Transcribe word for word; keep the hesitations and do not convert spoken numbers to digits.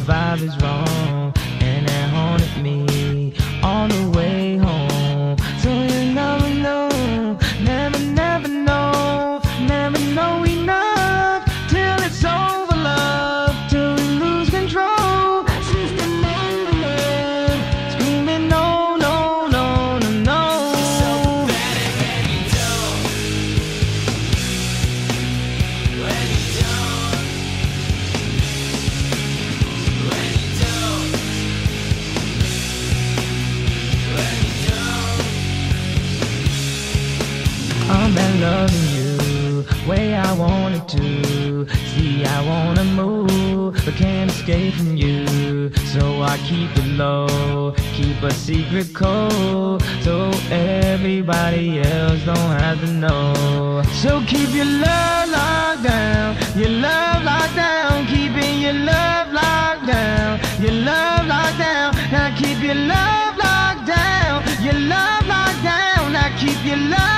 vibe is wrong, and it haunted me all the way home. So you never know, never, never know, never know enough till it's over, love, till we lose control. System over love, screaming no, no, no, no, no. So pathetic when you don't, when you don't, when you don't, when you don't. I'm been loving you way I wanted to. See, I wanna move, but can't escape from you. So I keep it low, keep a secret code, so everybody else don't have to know. So keep your love locked down, your love locked down, keeping your love locked down, your love locked down. Now keep your love locked down, your love locked down. Now keep your love